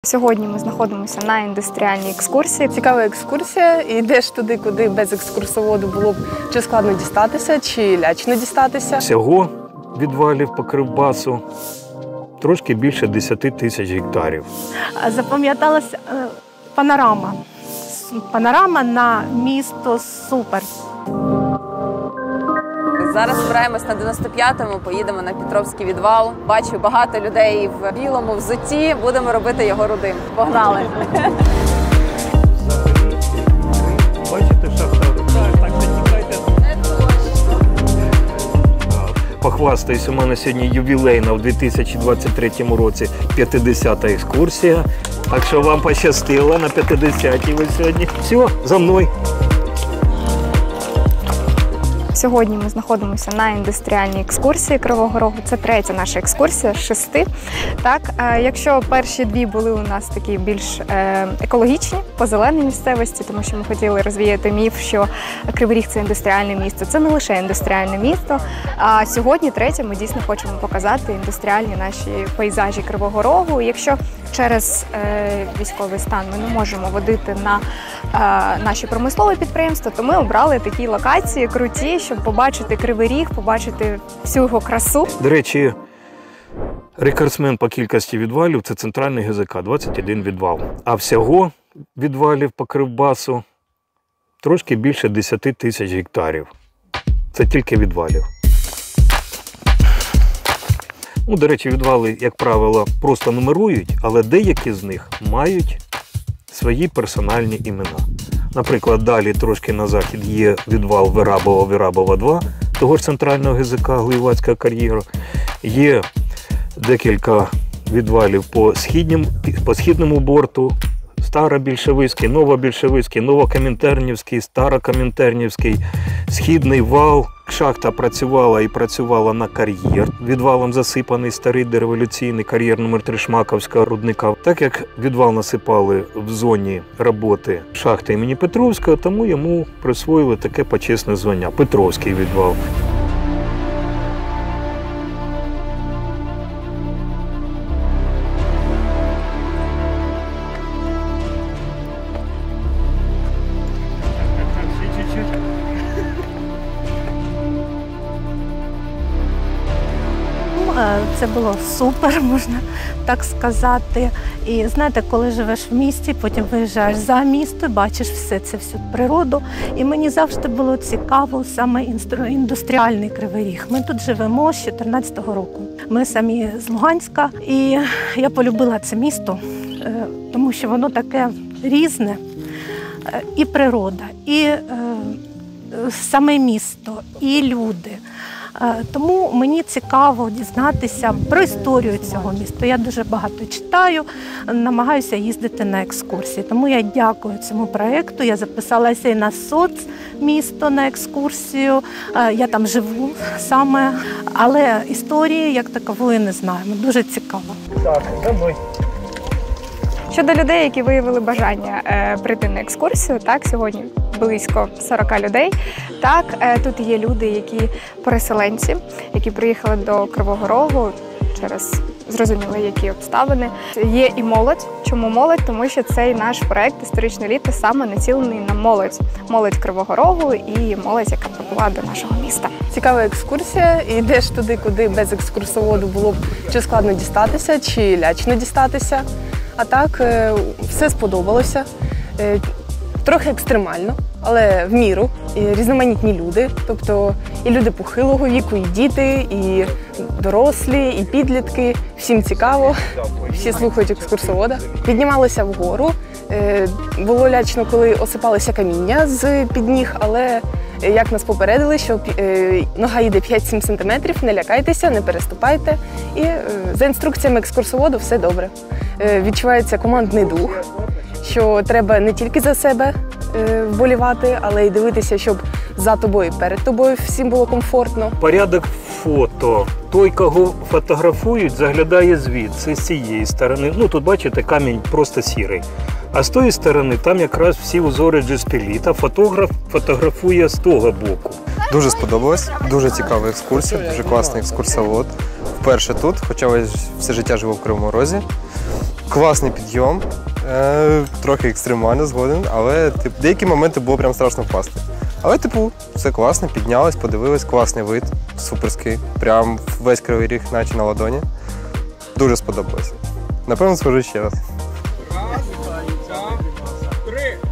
Сьогодні ми знаходимося на індустріальній екскурсії. Цікава екскурсія. Йдеш туди, куди без екскурсоводу було б чи складно дістатися, чи лячно дістатися. Всього відвалів по Кривбасу трошки більше 10 тисяч гектарів. Запам'яталася панорама. Панорама на місто супер. Зараз збираємось на 95-му, поїдемо на Петровський відвал. Бачу багато людей в білому взутті, будемо робити його рудим. Погнали! Бачите, шахта? Так, затікайте. Похвастаюсь, у мене сьогодні ювілейна в 2023 році 50-та екскурсія. Так що вам пощастило на 50-й ви сьогодні. Все, за мною. Сьогодні ми знаходимося на індустріальній екскурсії Кривого Рогу. Це третя наша екскурсія з 6. Так, якщо перші дві були у нас такі більш екологічні, по зеленій місцевості, тому що ми хотіли розвіяти міф, що Кривий Ріг – це індустріальне місто. Це не лише індустріальне місто, а сьогодні третє ми дійсно хочемо показати індустріальні наші пейзажі Кривого Рогу. Якщо через військовий стан ми не можемо водити на наші промислові підприємства, то ми обрали такі локації круті, щоб побачити Кривий Ріг, побачити всю його красу. До речі, рекордсмен по кількості відвалів – це центральний ГЗК, 21 відвал. А всього відвалів по Кривбасу трошки більше 10 тисяч гектарів. Це тільки відвалів. Ну, до речі, відвали, як правило, просто нумерують, але деякі з них мають свої персональні імена. Наприклад, далі трошки на захід є відвал Вирабова 2, того ж центрального ГЗК Глиювацького кар'єру. Є декілька відвалів по східному борту, Старобільшевицький, Новобільшевицький, Новокомінтернівський, Старокомінтернівський, Східний вал. Шахта працювала і працювала на кар'єр. Відвалом засипаний старий дореволюційний кар'єр номер 3 Шмаковського рудника. Так як відвал насипали в зоні роботи шахти імені Петровського, тому йому присвоїли таке почесне звання – Петровський відвал. Це було супер, можна так сказати. І знаєте, коли живеш в місті, потім виїжджаєш за місто, бачиш всю природу. І мені завжди було цікаво саме індустріальний Кривий Ріг. Ми тут живемо з 14-го року. Ми самі з Луганська. І я полюбила це місто, тому що воно таке різне. І природа, і саме місто, і люди. Тому мені цікаво дізнатися про історію цього міста. Я дуже багато читаю, намагаюся їздити на екскурсії. Тому я дякую цьому проєкту. Я записалася і на соцмісто на екскурсію. Я там живу саме, але історії як такової не знаємо. Дуже цікаво. Так, за мною. Щодо людей, які виявили бажання прийти на екскурсію, так, сьогодні близько 40 людей. Так, тут є люди, які переселенці, які приїхали до Кривого Рогу через зрозуміло, які обставини. Є і молодь. Чому молодь? Тому що цей наш проект «Історичне літо» саме націлений на молодь. Молодь Кривого Рогу і молодь, яка прибула до нашого міста. Цікава екскурсія. Йдеш туди, куди без екскурсоводу було б чи складно дістатися, чи лячно дістатися. А так, все сподобалося. Трохи екстремально, але в міру. І різноманітні люди, тобто і люди похилого віку, і діти, і дорослі, і підлітки. Всім цікаво, всі слухають екскурсовода. Піднімалися вгору. Було лячно, коли осипалися каміння з-під ніг, але як нас попередили, що нога їде 5-7 см, не лякайтеся, не переступайте. І за інструкціями екскурсоводу все добре. Відчувається командний дух, що треба не тільки за себе вболівати, але й дивитися, щоб за тобою і перед тобою всім було комфортно. Порядок фото. Той, кого фотографують, заглядає звідси, з цієї сторони. Ну, тут, бачите, камінь просто сірий. А з тої сторони там якраз всі узори джеспіліта. Фотограф фотографує з того боку. Дуже сподобалось, дуже цікава екскурсія, дуже класний екскурсовод. Вперше тут, хоча все життя живу в Кривому Розі. Класний підйом, трохи екстремально згоден, але деякі моменти було прям страшно впасти. Але, все класно, піднялись, подивились, класний вид, суперський. Прям весь Кривий Ріг наче на ладоні. Дуже сподобалося. Напевно, схожу ще раз. Раз, два, три.